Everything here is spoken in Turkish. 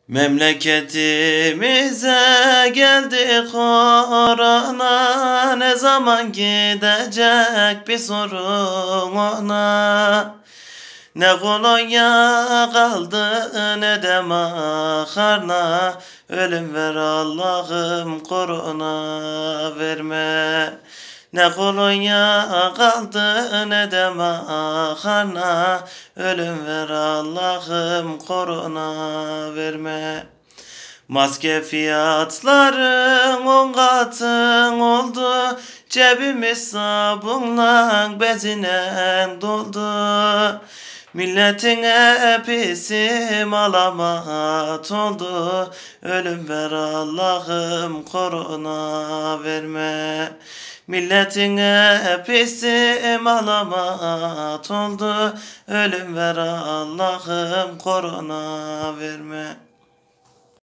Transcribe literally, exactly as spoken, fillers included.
Memleketimize geldi korona, ne zaman gidecek bir sorun ona. Ne kolonya kaldı ne de makarna, ölüm ver Allah'ım korona verme. Ne kolonya kaldı ne de makarna, ölüm ver Allah'ım korona verme. Maske fiyatları on katın oldu, cebimiz sabunla bezine doldu. Milletin hepsi malamat oldu, ölüm ver Allah'ım korona verme. Milletin hepsi malamat oldu, ölüm ver Allah'ım korona verme.